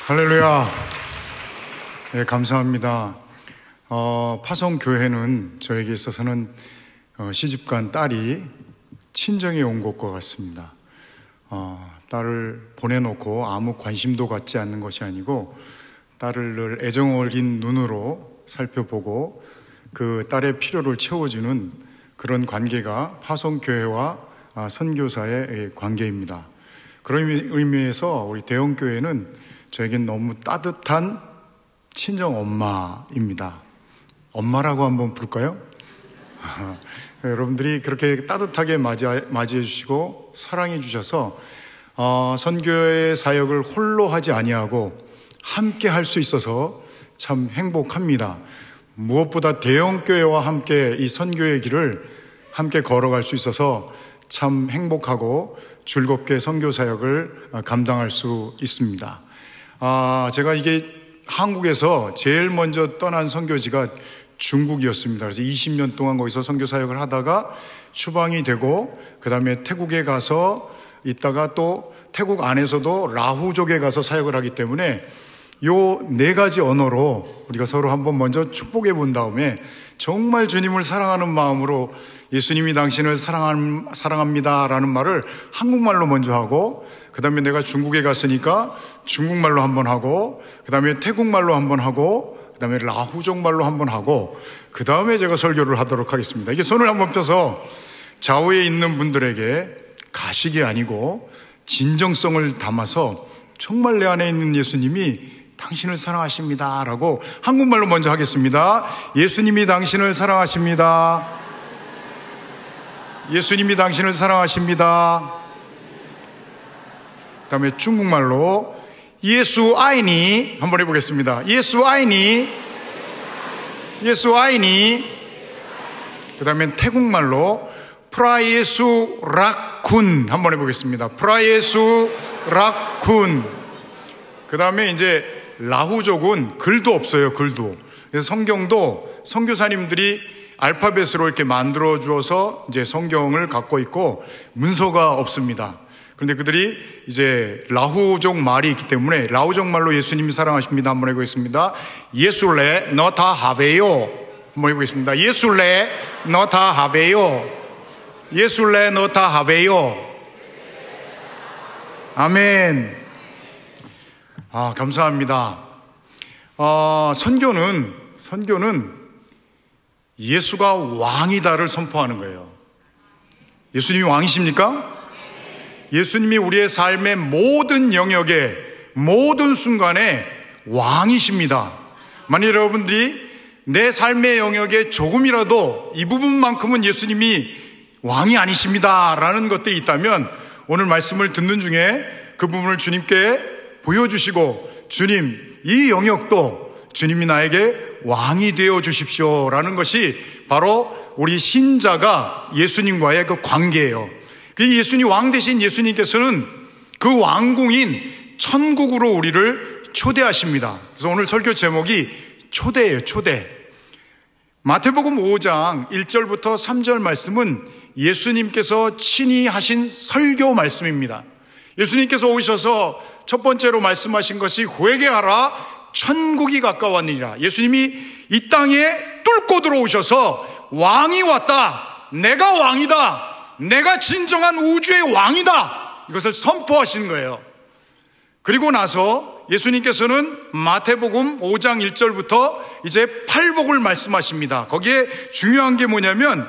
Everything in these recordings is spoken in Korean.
할렐루야. 네, 감사합니다. 파송교회는 저에게 있어서는 시집간 딸이 친정에 온 곳과 같습니다. 딸을 보내놓고 아무 관심도 갖지 않는 것이 아니고 딸을 늘 애정 어린 눈으로 살펴보고 그 딸의 필요를 채워주는 그런 관계가 파송교회와 선교사의 관계입니다. 그런 의미에서 우리 대형교회는 저에겐 너무 따뜻한 친정 엄마입니다. 엄마라고 한번 부를까요? 여러분들이 그렇게 따뜻하게 맞이해 주시고 사랑해 주셔서 선교의 사역을 홀로 하지 아니하고 함께 할 수 있어서 참 행복합니다. 무엇보다 대형교회와 함께 이 선교의 길을 함께 걸어갈 수 있어서 참 행복하고 즐겁게 선교 사역을 감당할 수 있습니다. 제가 이게 한국에서 제일 먼저 떠난 선교지가 중국이었습니다. 그래서 20년 동안 거기서 선교 사역을 하다가 추방이 되고 그 다음에 태국에 가서 있다가 또 태국 안에서도 라후족에 가서 사역을 하기 때문에 요 네 가지 언어로 우리가 서로 한번 먼저 축복해 본 다음에 정말 주님을 사랑하는 마음으로 예수님이 당신을 사랑합니다 라는 말을 한국말로 먼저 하고 그 다음에 내가 중국에 갔으니까 중국말로 한번 하고 그 다음에 태국말로 한번 하고 그 다음에 라후족 말로 한번 하고 그 다음에 제가 설교를 하도록 하겠습니다. 이게 손을 한번 펴서 좌우에 있는 분들에게 가식이 아니고 진정성을 담아서 정말 내 안에 있는 예수님이 당신을 사랑하십니다 라고 한국말로 먼저 하겠습니다. 예수님이 당신을 사랑하십니다. 예수님이 당신을 사랑하십니다. 그 다음에 중국말로 예수 아이니 한번 해보겠습니다. 예수 아이니, 예수 아이니. 그 다음에 태국말로 프라예수 락군 한번 해보겠습니다. 프라예수 락군. 그 다음에 이제 라후족은 글도 없어요. 글도. 그래서 성경도 선교사님들이 알파벳으로 이렇게 만들어 주어서 이제 성경을 갖고 있고 문서가 없습니다. 그런데 그들이 이제 라후족 말이 있기 때문에 라후족 말로 예수님이 사랑하십니다 한번 해보겠습니다. 예술레 너다 하베요 한번 해보겠습니다. 예술레 너다 하베요. 예술레 너다 하베요. 아멘. 감사합니다. 선교는 예수가 왕이다를 선포하는 거예요. 예수님이 왕이십니까? 예수님이 우리의 삶의 모든 영역에 모든 순간에 왕이십니다. 만약 여러분들이 내 삶의 영역에 조금이라도 이 부분만큼은 예수님이 왕이 아니십니다 라는 것들이 있다면 오늘 말씀을 듣는 중에 그 부분을 주님께 보여주시고 주님 이 영역도 주님이 나에게 왕이 되어 주십시오 라는 것이 바로 우리 신자가 예수님과의 그 관계예요. 예수님 왕 되신 예수님께서는 그 왕궁인 천국으로 우리를 초대하십니다. 그래서 오늘 설교 제목이 초대예요. 초대. 마태복음 5장 1절부터 3절 말씀은 예수님께서 친히 하신 설교 말씀입니다. 예수님께서 오셔서 첫 번째로 말씀하신 것이 회개하라 천국이 가까웠느니라. 예수님이 이 땅에 뚫고 들어오셔서 왕이 왔다. 내가 왕이다. 내가 진정한 우주의 왕이다. 이것을 선포하신 거예요. 그리고 나서 예수님께서는 마태복음 5장 1절부터 이제 팔복을 말씀하십니다. 거기에 중요한 게 뭐냐면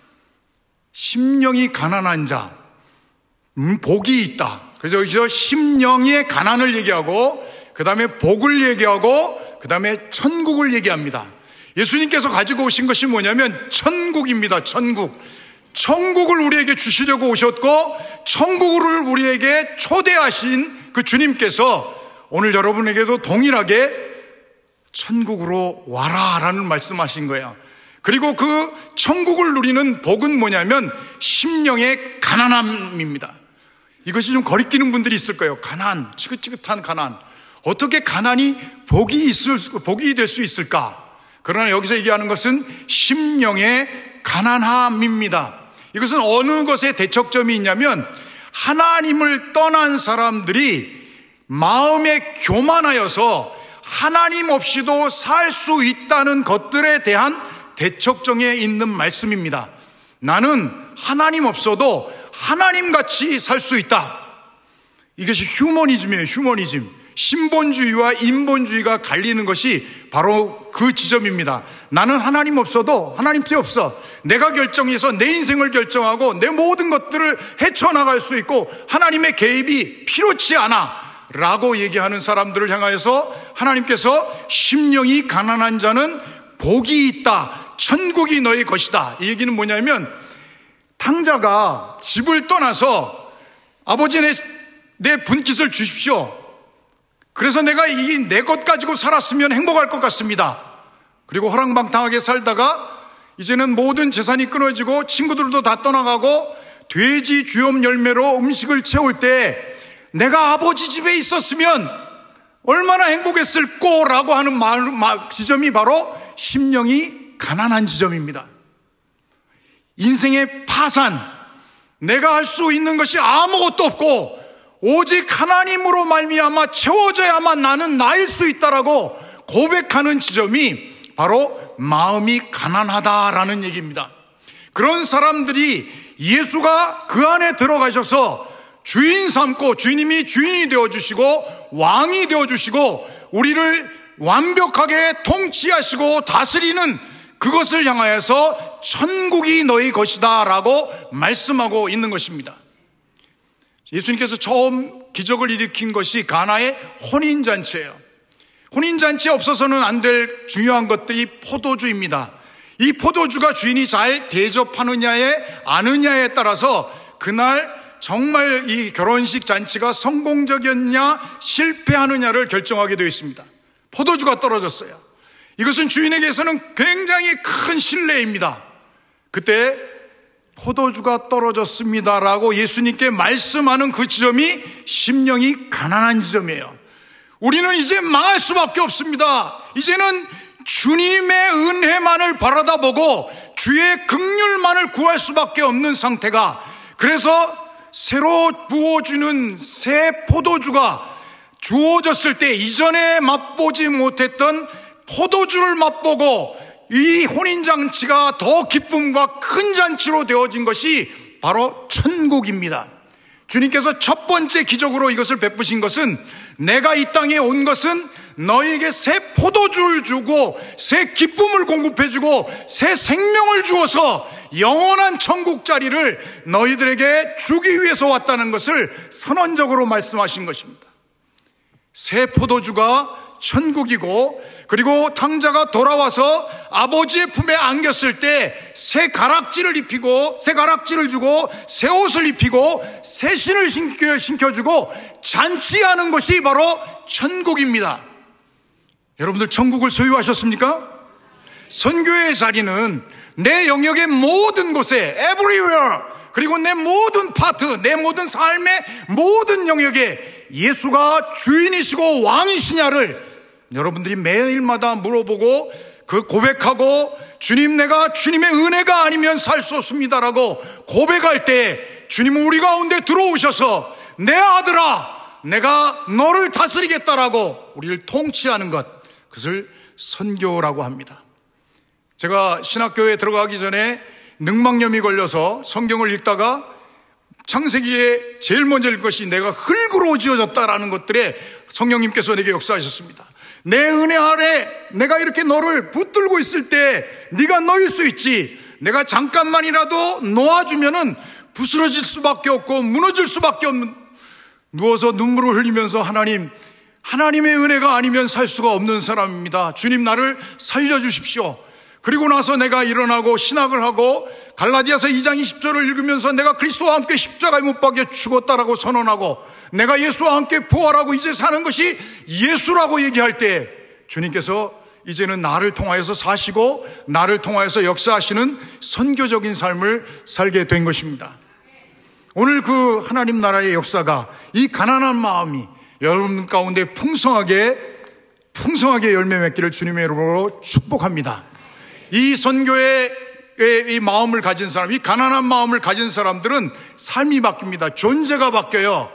심령이 가난한 자 복이 있다. 그래서 여기서 심령의 가난을 얘기하고 그 다음에 복을 얘기하고 그 다음에 천국을 얘기합니다. 예수님께서 가지고 오신 것이 뭐냐면 천국입니다. 천국을 우리에게 주시려고 오셨고 천국을 우리에게 초대하신 그 주님께서 오늘 여러분에게도 동일하게 천국으로 와라 라는 말씀하신 거예요. 그리고 그 천국을 누리는 복은 뭐냐면 심령의 가난함입니다. 이것이 좀 거리끼는 분들이 있을 거예요. 가난, 지긋지긋한 가난. 어떻게 가난이 복이 될 수 있을까? 그러나 여기서 얘기하는 것은 심령의 가난함입니다. 이것은 어느 것에 대척점이 있냐면 하나님을 떠난 사람들이 마음에 교만하여서 하나님 없이도 살 수 있다는 것들에 대한 대척점에 있는 말씀입니다. 나는 하나님 없어도 하나님같이 살 수 있다. 이것이 휴머니즘이에요. 휴머니즘. 신본주의와 인본주의가 갈리는 것이 바로 그 지점입니다. 나는 하나님 없어도 하나님 필요 없어. 내가 결정해서 내 인생을 결정하고 내 모든 것들을 헤쳐나갈 수 있고 하나님의 개입이 필요치 않아 라고 얘기하는 사람들을 향하여서 하나님께서 심령이 가난한 자는 복이 있다, 천국이 너의 것이다. 이 얘기는 뭐냐면 탕자가 집을 떠나서 아버지 내 분깃을 주십시오. 그래서 내가 이 내 것 가지고 살았으면 행복할 것 같습니다. 그리고 허랑방탕하게 살다가 이제는 모든 재산이 끊어지고 친구들도 다 떠나가고 돼지 주염 열매로 음식을 채울 때 내가 아버지 집에 있었으면 얼마나 행복했을꼬라고 하는 지점이 바로 심령이 가난한 지점입니다. 인생의 파산, 내가 할 수 있는 것이 아무것도 없고 오직 하나님으로 말미암아 채워져야만 나는 나일 수 있다라고 고백하는 지점이 바로 마음이 가난하다라는 얘기입니다. 그런 사람들이 예수가 그 안에 들어가셔서 주인 삼고 주님이 주인이 되어주시고 왕이 되어주시고 우리를 완벽하게 통치하시고 다스리는 그것을 향하여서 천국이 너희 것이다 라고 말씀하고 있는 것입니다. 예수님께서 처음 기적을 일으킨 것이 가나의 혼인잔치예요. 혼인잔치에 없어서는 안 될 중요한 것들이 포도주입니다. 이 포도주가 주인이 잘 대접하느냐에 아느냐에 따라서 그날 정말 이 결혼식 잔치가 성공적이었냐 실패하느냐를 결정하게 되어 있습니다. 포도주가 떨어졌어요. 이것은 주인에게서는 굉장히 큰 신뢰입니다. 그때 포도주가 떨어졌습니다라고 예수님께 말씀하는 그 지점이 심령이 가난한 지점이에요. 우리는 이제 망할 수밖에 없습니다. 이제는 주님의 은혜만을 바라다 보고 주의 긍휼만을 구할 수밖에 없는 상태가, 그래서 새로 부어주는 새 포도주가 주어졌을 때 이전에 맛보지 못했던 포도주를 맛보고 이 혼인잔치가 더 기쁨과 큰 잔치로 되어진 것이 바로 천국입니다. 주님께서 첫 번째 기적으로 이것을 베푸신 것은 내가 이 땅에 온 것은 너희에게 새 포도주를 주고 새 기쁨을 공급해주고 새 생명을 주어서 영원한 천국 자리를 너희들에게 주기 위해서 왔다는 것을 선언적으로 말씀하신 것입니다. 새 포도주가 천국이고, 그리고 탕자가 돌아와서 아버지의 품에 안겼을 때 새 가락지를 입히고 새 가락지를 주고 새 옷을 입히고 새 신을 신겨주고 잔치하는 것이 바로 천국입니다. 여러분들 천국을 소유하셨습니까? 선교의 자리는 내 영역의 모든 곳에 everywhere, 그리고 내 모든 파트, 내 모든 삶의 모든 영역에 예수가 주인이시고 왕이시냐를 여러분들이 매일마다 물어보고 그 고백하고 주님, 내가 주님의 은혜가 아니면 살 수 없습니다라고 고백할 때 주님은 우리 가운데 들어오셔서 내 아들아 내가 너를 다스리겠다라고 우리를 통치하는 것, 그것을 선교라고 합니다. 제가 신학교에 들어가기 전에 늑막염이 걸려서 성경을 읽다가 창세기에 제일 먼저 읽은 것이 내가 흙으로 지어졌다라는 것들에 성령님께서 내게 역사하셨습니다. 내 은혜 아래 내가 이렇게 너를 붙들고 있을 때 네가 너일 수 있지, 내가 잠깐만이라도 놓아주면은 부스러질 수밖에 없고 무너질 수밖에 없는, 누워서 눈물을 흘리면서 하나님의 은혜가 아니면 살 수가 없는 사람입니다. 주님 나를 살려주십시오. 그리고 나서 내가 일어나고 신학을 하고 갈라디아서 2장 20절을 읽으면서 내가 그리스도와 함께 십자가에 못 박혀 죽었다라고 선언하고 내가 예수와 함께 부활하고 이제 사는 것이 예수라고 얘기할 때 주님께서 이제는 나를 통하여서 사시고 나를 통하여서 역사하시는 선교적인 삶을 살게 된 것입니다. 오늘 그 하나님 나라의 역사가 이 가난한 마음이 여러분 가운데 풍성하게 열매 맺기를 주님의 이름으로 축복합니다. 이 선교의 이 마음을 가진 사람, 이 가난한 마음을 가진 사람들은 삶이 바뀝니다. 존재가 바뀌어요.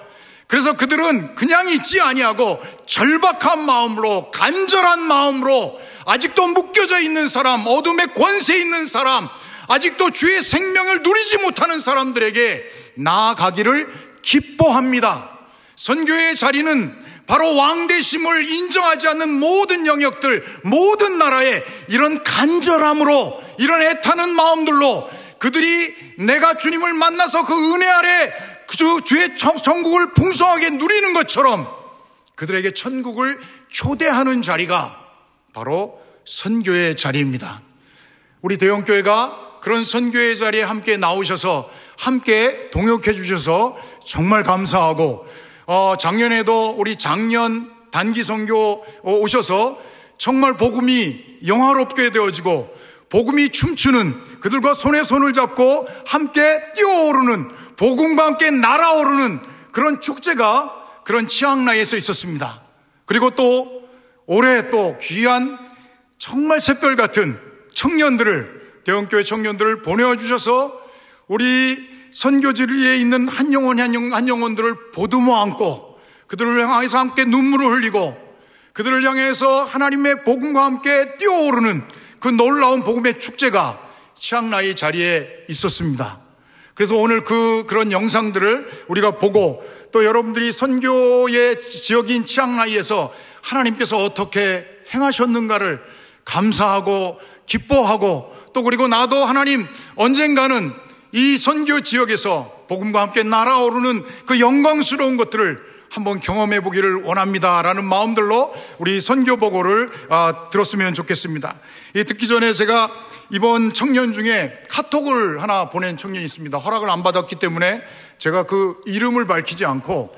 그래서 그들은 그냥 있지 아니하고 절박한 마음으로, 간절한 마음으로, 아직도 묶여져 있는 사람, 어둠의 권세 있는 사람, 아직도 주의 생명을 누리지 못하는 사람들에게 나아가기를 기뻐합니다. 선교의 자리는 바로 왕대심을 인정하지 않는 모든 영역들, 모든 나라에 이런 간절함으로, 이런 애타는 마음들로 그들이 내가 주님을 만나서 그 은혜 아래 주의 천국을 풍성하게 누리는 것처럼 그들에게 천국을 초대하는 자리가 바로 선교의 자리입니다. 우리 대형교회가 그런 선교의 자리에 함께 나오셔서 함께 동역해 주셔서 정말 감사하고, 작년에도 우리 작년 단기 선교 오셔서 정말 복음이 영화롭게 되어지고 복음이 춤추는, 그들과 손에 손을 잡고 함께 뛰어오르는, 복음과 함께 날아오르는 그런 축제가 그런 치앙라이에서 있었습니다. 그리고 또 올해 또 귀한 정말 샛별 같은 청년들을, 대형교회 청년들을 보내주셔서 우리 선교지리에 있는 한 영혼들을 보듬어 안고 그들을 향해서 함께 눈물을 흘리고 그들을 향해서 하나님의 복음과 함께 뛰어오르는 그 놀라운 복음의 축제가 치앙라이 자리에 있었습니다. 그래서 오늘 그런 영상들을 우리가 보고, 또 여러분들이 선교의 지역인 치앙라이에서 하나님께서 어떻게 행하셨는가를 감사하고 기뻐하고, 또 그리고 나도 하나님 언젠가는 이 선교 지역에서 복음과 함께 날아오르는 그 영광스러운 것들을 한번 경험해 보기를 원합니다라는 마음들로 우리 선교 보고를 들었으면 좋겠습니다. 듣기 전에 제가 이번 청년 중에 카톡을 하나 보낸 청년이 있습니다. 허락을 안 받았기 때문에 제가 그 이름을 밝히지 않고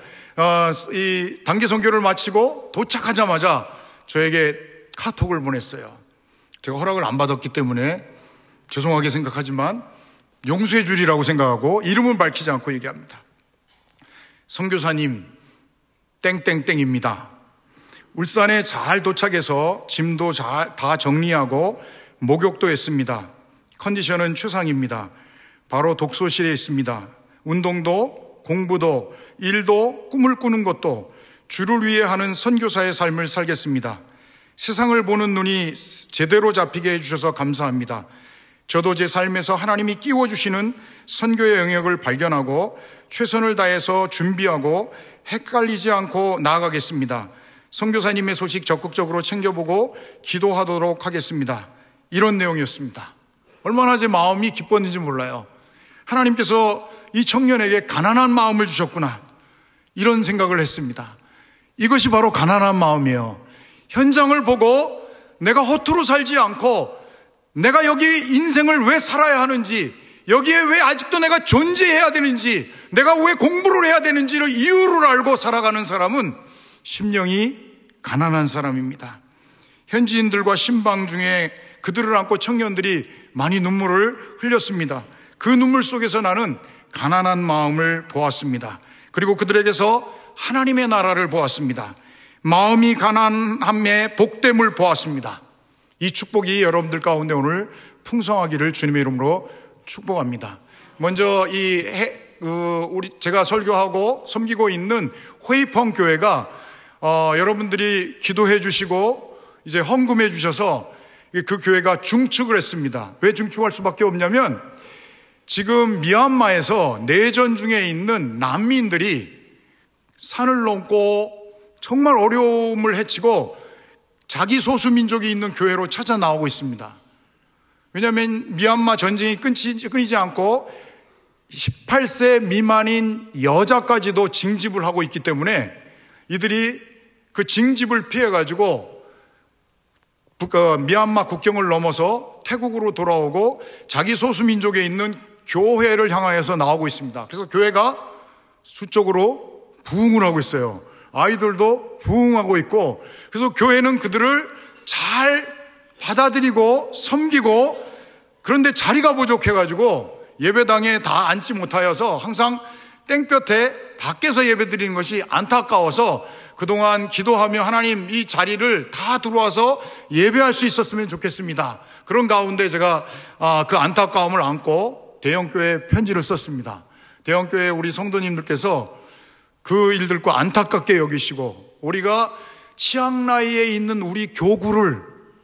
이 단기 선교를 마치고 도착하자마자 저에게 카톡을 보냈어요. 제가 허락을 안 받았기 때문에 죄송하게 생각하지만 용서해 주리라고 생각하고 이름은 밝히지 않고 얘기합니다. 선교사님 땡땡땡입니다. 울산에 잘 도착해서 짐도 다 정리하고 목욕도 했습니다. 컨디션은 최상입니다. 바로 독서실에 있습니다. 운동도 공부도 일도 꿈을 꾸는 것도 주를 위해 하는 선교사의 삶을 살겠습니다. 세상을 보는 눈이 제대로 잡히게 해주셔서 감사합니다. 저도 제 삶에서 하나님이 끼워주시는 선교의 영역을 발견하고 최선을 다해서 준비하고 헷갈리지 않고 나아가겠습니다. 선교사님의 소식 적극적으로 챙겨보고 기도하도록 하겠습니다. 이런 내용이었습니다. 얼마나 제 마음이 기뻤는지 몰라요. 하나님께서 이 청년에게 가난한 마음을 주셨구나, 이런 생각을 했습니다. 이것이 바로 가난한 마음이에요. 현장을 보고 내가 허투루 살지 않고 내가 여기 인생을 왜 살아야 하는지, 여기에 왜 아직도 내가 존재해야 되는지, 내가 왜 공부를 해야 되는지를 이유를 알고 살아가는 사람은 심령이 가난한 사람입니다. 현지인들과 신방 중에 그들을 안고 청년들이 많이 눈물을 흘렸습니다. 그 눈물 속에서 나는 가난한 마음을 보았습니다. 그리고 그들에게서 하나님의 나라를 보았습니다. 마음이 가난함의 복됨을 보았습니다. 이 축복이 여러분들 가운데 오늘 풍성하기를 주님의 이름으로 축복합니다. 먼저 제가 설교하고 섬기고 있는 회이펑 교회가 여러분들이 기도해 주시고 이제 헌금해 주셔서 그 교회가 중축을 했습니다. 왜 중축할 수밖에 없냐면 지금 미얀마에서 내전 중에 있는 난민들이 산을 넘고 정말 어려움을 헤치고 자기 소수민족이 있는 교회로 찾아 나오고 있습니다. 왜냐하면 미얀마 전쟁이 끊이지 않고 18세 미만인 여자까지도 징집을 하고 있기 때문에 이들이 그 징집을 피해가지고 미얀마 국경을 넘어서 태국으로 돌아오고 자기 소수민족에 있는 교회를 향하여서 나오고 있습니다. 그래서 교회가 수적으로 부흥을 하고 있어요. 아이들도 부흥하고 있고, 그래서 교회는 그들을 잘 받아들이고 섬기고, 그런데 자리가 부족해가지고 예배당에 다 앉지 못하여서 항상 땡볕에 밖에서 예배드리는 것이 안타까워서 그동안 기도하며 하나님 이 자리를 다 들어와서 예배할 수 있었으면 좋겠습니다. 그런 가운데 제가 그 안타까움을 안고 대형교회 편지를 썼습니다. 대형교회 우리 성도님들께서 그 일들과 안타깝게 여기시고, 우리가 치앙라이에 있는 우리 교구,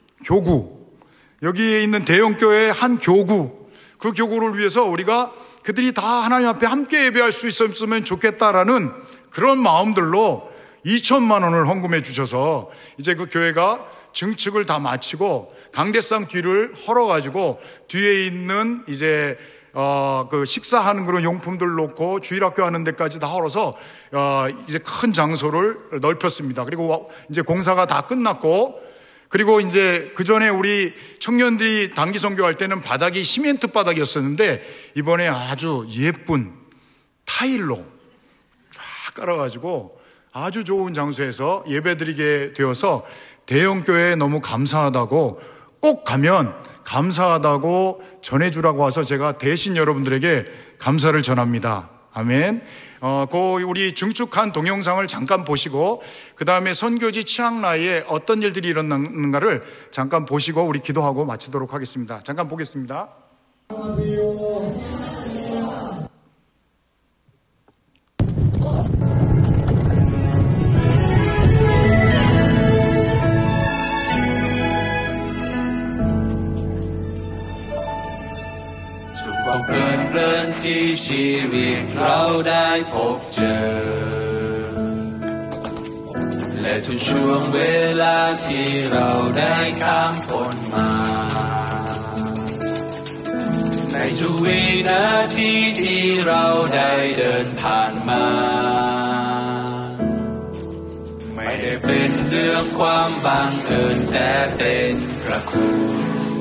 여기에 있는 대형교회 한 교구, 그 교구를 위해서 우리가 그들이 다 하나님 앞에 함께 예배할 수 있었으면 좋겠다라는 그런 마음들로 2천만 원을 헌금해 주셔서 이제 그 교회가 증축을 다 마치고 강대상 뒤를 헐어가지고 뒤에 있는 이제 그 식사하는 그런 용품들 놓고 주일학교 하는 데까지 다 헐어서 이제 큰 장소를 넓혔습니다. 그리고 이제 공사가 다 끝났고, 그리고 이제 그 전에 우리 청년들이 단기 선교할 때는 바닥이 시멘트 바닥이었었는데 이번에 아주 예쁜 타일로 쫙 깔아가지고 아주 좋은 장소에서 예배드리게 되어서 대형교회에 너무 감사하다고, 꼭 가면 감사하다고 전해주라고 와서 제가 대신 여러분들에게 감사를 전합니다. 아멘. 그 우리 증축한 동영상을 잠깐 보시고 그 다음에 선교지 치앙라이에 어떤 일들이 일어났는가를 잠깐 보시고 우리 기도하고 마치도록 하겠습니다. 잠깐 보겠습니다. 안녕하세요. เพลินที่ชีวิตเราได้พบเจอและทุกช่วงเวลาที่เราได้ข้ามพ้นมาในทุกวินาทีที่เราได้เดินผ่านมาไม่ได้เป็นเรื่องความบังเอิญแต่เป็นพระคุณ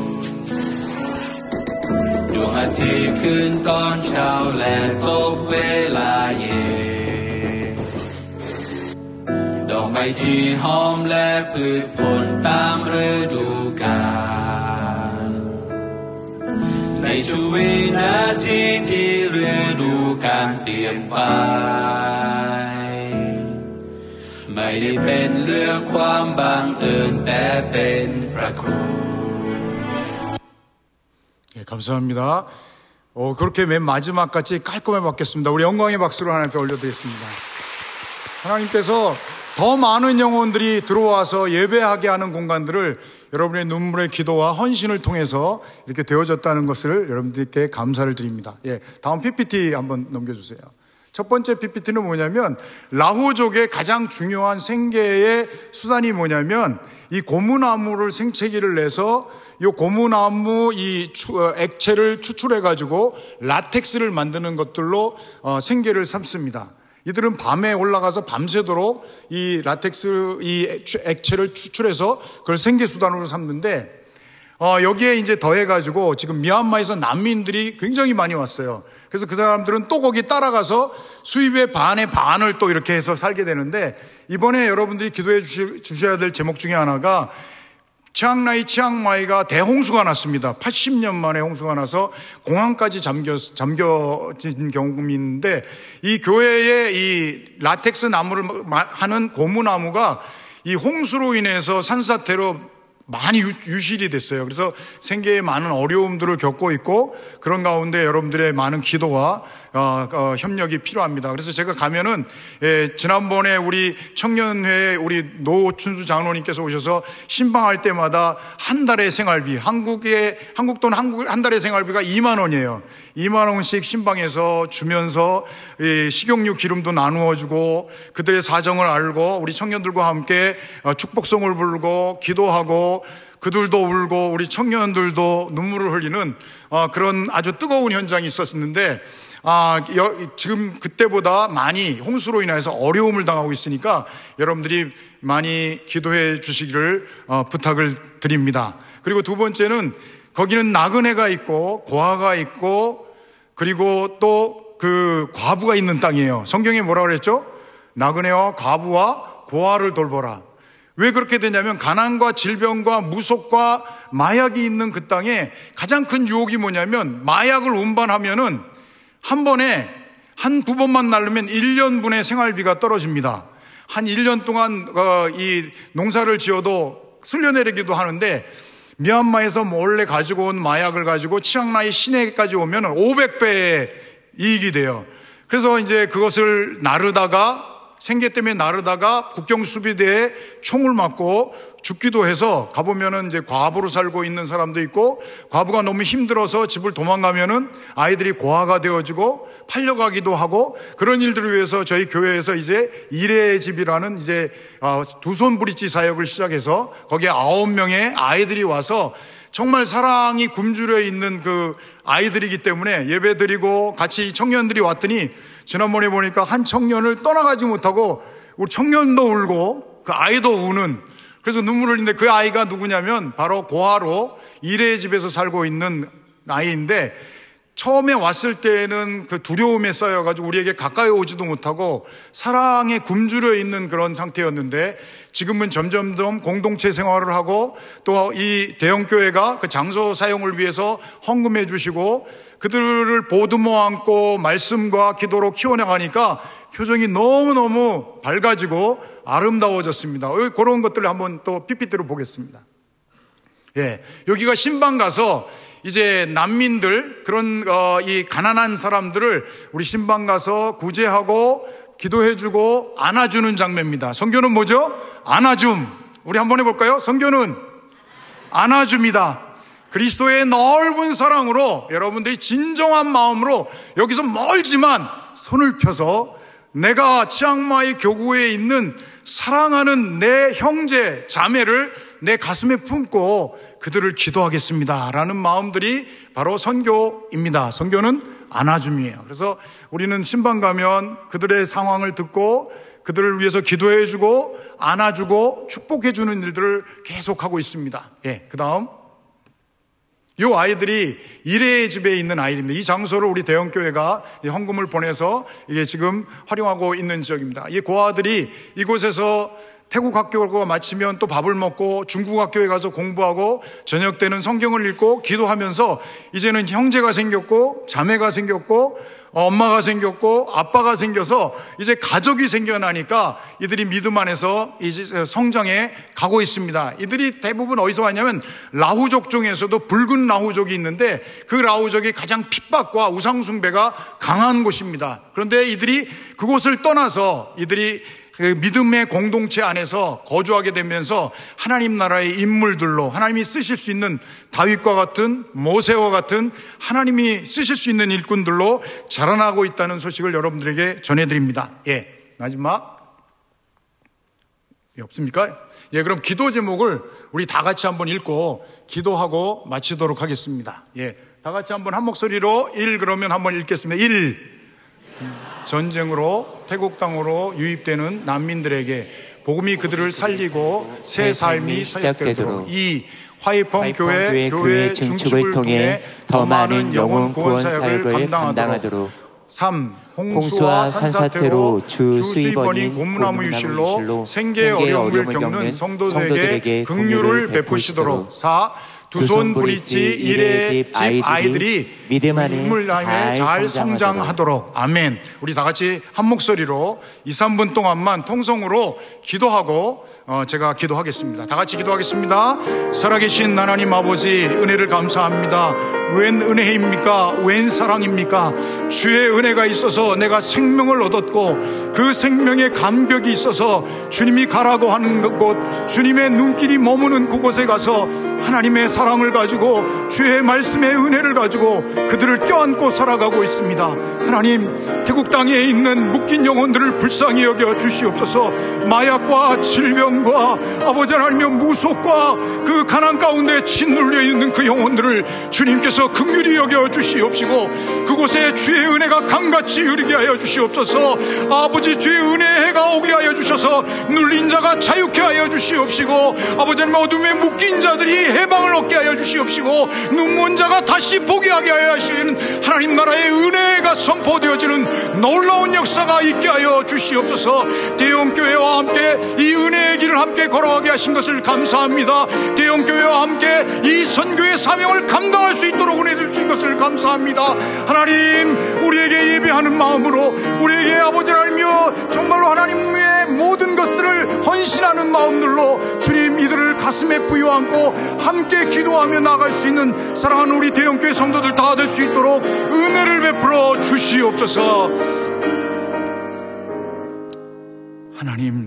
ดวงอาทิตย์ขึ้นตอนเช้าและตกเวลาเย็นดอกไม้ที่หอมและพืชผลตามฤดูกาลในทุกวินาทีที่ฤดูกาลเปลี่ยนไปไม่ได้เป็นเรื่องความบังเอิญแต่เป็นพระคุณ 감사합니다. 그렇게 맨 마지막까지 깔끔하게 받겠습니다. 우리 영광의 박수로 하나님께 올려드리겠습니다. 하나님께서 더 많은 영혼들이 들어와서 예배하게 하는 공간들을 여러분의 눈물의 기도와 헌신을 통해서 이렇게 되어졌다는 것을 여러분들께 감사를 드립니다. 다음 PPT 한번 넘겨주세요. 첫 번째 PPT는 뭐냐면 라후족의 가장 중요한 생계의 수단이 뭐냐면 이 고무나무를 생채기를 내서 이 고무나무 이 액체를 추출해 가지고 라텍스를 만드는 것들로 생계를 삼습니다. 이들은 밤에 올라가서 밤새도록 이 라텍스 이 액체를 추출해서 그걸 생계 수단으로 삼는데 여기에 이제 더해 가지고 지금 미얀마에서 난민들이 굉장히 많이 왔어요. 그래서 그 사람들은 또 거기 따라가서 수입의 반의 반을 또 이렇게 해서 살게 되는데 이번에 여러분들이 기도해 주셔야 될 제목 중에 하나가 치앙마이가 대홍수가 났습니다. 80년 만에 홍수가 나서 공항까지 잠겨진 경험이 있는데 이 교회의 이 라텍스 나무를 하는 고무나무가 이 홍수로 인해서 산사태로 많이 유실이 됐어요. 그래서 생계에 많은 어려움들을 겪고 있고 그런 가운데 여러분들의 많은 기도와 협력이 필요합니다. 그래서 제가 가면은 지난번에 우리 청년회 우리 노춘수 장로님께서 오셔서 신방할 때마다 한 달의 생활비 한국 돈 한 달의 생활비가 2만 원이에요. 2만 원씩 신방에서 주면서 식용유 기름도 나누어 주고 그들의 사정을 알고 우리 청년들과 함께 축복송을 부르고 기도하고 그들도 울고 우리 청년들도 눈물을 흘리는 그런 아주 뜨거운 현장이 있었는데 지금 그때보다 많이 홍수로 인해서 어려움을 당하고 있으니까 여러분들이 많이 기도해 주시기를 부탁을 드립니다. 그리고 두 번째는 거기는 나그네가 있고 고아가 있고 그리고 또 그 과부가 있는 땅이에요. 성경에 뭐라고 그랬죠? 나그네와 과부와 고아를 돌보라. 왜 그렇게 되냐면 가난과 질병과 무속과 마약이 있는 그 땅에 가장 큰 유혹이 뭐냐면 마약을 운반하면은 한 번에 두 번만 날르면 1년분의 생활비가 떨어집니다. 한 1년 동안 이 농사를 지어도 쓸려내리기도 하는데 미얀마에서 몰래 가지고 온 마약을 가지고 치앙라이 시내까지 오면 500배의 이익이 돼요. 그래서 이제 그것을 나르다가 생계 때문에 나르다가 국경수비대에 총을 맞고 죽기도 해서 가보면은 이제 과부로 살고 있는 사람도 있고, 과부가 너무 힘들어서 집을 도망가면은 아이들이 고아가 되어지고 팔려가기도 하고, 그런 일들을 위해서 저희 교회에서 이제 일의 집이라는 이제 두 손 브릿지 사역을 시작해서 거기에 9명의 아이들이 와서 정말 사랑이 굶주려 있는 그 아이들이기 때문에 예배드리고 같이 청년들이 왔더니, 지난번에 보니까 한 청년을 떠나가지 못하고 우리 청년도 울고 그 아이도 우는, 그래서 눈물을 흘리는데 그 아이가 누구냐면 바로 고아로 일의 집에서 살고 있는 아이인데, 처음에 왔을 때는 그 두려움에 쌓여가지고 우리에게 가까이 오지도 못하고 사랑에 굶주려 있는 그런 상태였는데, 지금은 점점점 공동체 생활을 하고 또 이 대형교회가 그 장소 사용을 위해서 헌금해 주시고 그들을 보듬어 안고 말씀과 기도로 키워나가니까 표정이 너무너무 밝아지고 아름다워졌습니다. 그런 것들을 한번 또 PPT로 보겠습니다. 예, 여기가 신방 가서 이제 난민들, 그런 이 가난한 사람들을 우리 신방 가서 구제하고 기도해주고 안아주는 장면입니다. 선교는 뭐죠? 안아줌. 우리 한번 해볼까요? 선교는 안아줍니다. 그리스도의 넓은 사랑으로 여러분들이 진정한 마음으로 여기서 멀지만 손을 펴서 내가 치앙마이 교구에 있는 사랑하는 내 형제 자매를 내 가슴에 품고 그들을 기도하겠습니다 라는 마음들이 바로 선교입니다. 선교는 안아줌이에요. 그래서 우리는 신방 가면 그들의 상황을 듣고 그들을 위해서 기도해주고 안아주고 축복해주는 일들을 계속하고 있습니다. 예, 그 다음 이 아이들이 일의 집에 있는 아이들입니다. 이 장소를 우리 대형교회가 헌금을 보내서 이게 지금 활용하고 있는 지역입니다. 이 고아들이 이곳에서 태국 학교가 마치면 또 밥을 먹고 중국 학교에 가서 공부하고 저녁 때는 성경을 읽고 기도하면서 이제는 형제가 생겼고 자매가 생겼고 엄마가 생겼고 아빠가 생겨서 이제 가족이 생겨나니까 이들이 믿음 안에서 이제 성장해 가고 있습니다. 이들이 대부분 어디서 왔냐면 라후족 중에서도 붉은 라후족이 있는데 그 라후족이 가장 핍박과 우상숭배가 강한 곳입니다. 그런데 이들이 그곳을 떠나서 이들이 그 믿음의 공동체 안에서 거주하게 되면서 하나님 나라의 인물들로 하나님이 쓰실 수 있는 다윗과 같은 모세와 같은 하나님이 쓰실 수 있는 일꾼들로 자라나고 있다는 소식을 여러분들에게 전해드립니다. 예, 마지막 없습니까? 예, 그럼 기도 제목을 우리 다 같이 한번 읽고 기도하고 마치도록 하겠습니다. 예, 다 같이 한번 한 목소리로 그러면 한번 읽겠습니다. 1. 전쟁으로 태국 땅으로 유입되는 난민들에게 복음이 그들을 살리고 새 삶이 시작되도록. 2. 화이펑 교회 증축을 통해 더 많은 영혼 구원 사역을 감당하도록. 3. 홍수와 산사태로 주 수입원이 고무나무 유실로 생계의 어려움을 겪는 성도들에게 긍휼을 베푸시도록. 4. 두 손 브릿지 일의 집 아이들이 믿음 안에 잘 성장하도록. 아멘. 우리 다 같이 한 목소리로 2, 3분 동안만 통성으로 기도하고 제가 기도하겠습니다. 다 같이 기도하겠습니다. 살아계신 하나님 아버지, 은혜를 감사합니다. 웬 은혜입니까? 웬 사랑입니까? 주의 은혜가 있어서 내가 생명을 얻었고 그 생명의 감격이 있어서 주님이 가라고 하는 곳, 주님의 눈길이 머무는 그곳에 가서 하나님의 사랑을 가지고 주의 말씀의 은혜를 가지고 그들을 껴안고 살아가고 있습니다. 하나님, 태국 땅에 있는 묶인 영혼들을 불쌍히 여겨 주시옵소서. 마약과 질병과 아버지 하나님의 무속과 그 가난 가운데 짓눌려 있는 그 영혼들을 주님께서 긍휼히 여겨 주시옵시고 그곳에 주의 은혜가 강같이 흐르게 하여 주시옵소서. 아버지, 주의 은혜의 해가 오게 하여 주셔서 눌린 자가 자유케 하여 주시옵시고 아버지 하나님, 어둠에 묶인 자들이 해방을 얻게 하여 주시옵시고 눈먼 자가 다시 보게 하게 하여 하시는 하나님 나라의 은혜가 선포되어지는 놀라운 역사가 있게 하여 주시옵소서. 대형교회와 함께 이 은혜의 길을 함께 걸어가게 하신 것을 감사합니다. 대형교회와 함께 이 선교의 사명을 감당할 수 있도록 은혜 주신 것을 감사합니다. 하나님, 우리에게 예배하는 마음으로 우리에게 아버지 하나님이여 정말로 하나님의 모든 것들을 헌신하는 마음들로 주님 이들을 가슴에 부여안고 함께 기도하며 나아갈 수 있는 사랑하는 우리 대형교회 성도들 다 될 수 있도록 은혜를 베풀어 주시옵소서. 하나님,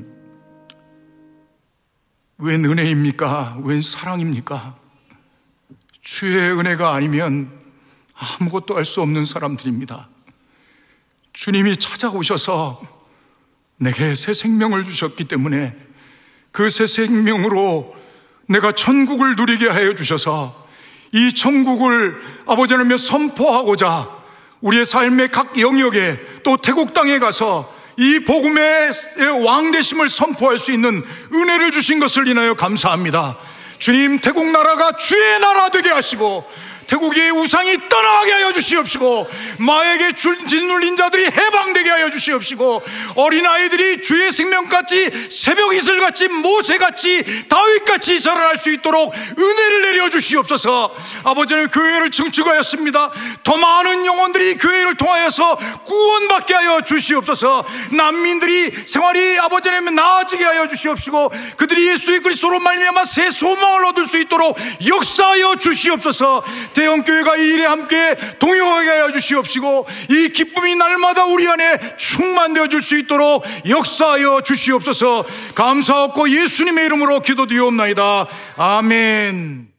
웬 은혜입니까? 웬 사랑입니까? 주의 은혜가 아니면 아무것도 할 수 없는 사람들입니다. 주님이 찾아오셔서 내게 새 생명을 주셨기 때문에 그 새 생명으로 내가 천국을 누리게 하여 주셔서 이 천국을 아버지 하나님 선포하고자 우리의 삶의 각 영역에 또 태국 땅에 가서 이 복음의 왕되심을 선포할 수 있는 은혜를 주신 것을 인하여 감사합니다. 주님, 태국 나라가 주의 나라 되게 하시고 태국의 우상이 떠나게 하여 주시옵시고 마에게 짓눌린 자들이 해방되게 하여 주시옵시고 어린아이들이 주의 생명같이 새벽 이슬같이 모세같이 다윗같이 자라날 수 있도록 은혜를 내려 주시옵소서. 아버지는 교회를 증축하였습니다. 더 많은 영혼들이 교회를 통하여서 구원받게 하여 주시옵소서. 난민들이 생활이 아버지는 나아지게 하여 주시옵시고 그들이 예수 그리스도로 말미암아 새 소망을 얻을 수 있도록 역사하여 주시옵소서. 대형교회가 이 일에 함께 동역하게 하여 주시옵시고 이 기쁨이 날마다 우리 안에 충만되어 줄 수 있도록 역사하여 주시옵소서. 감사하고 예수님의 이름으로 기도드리옵나이다. 아멘.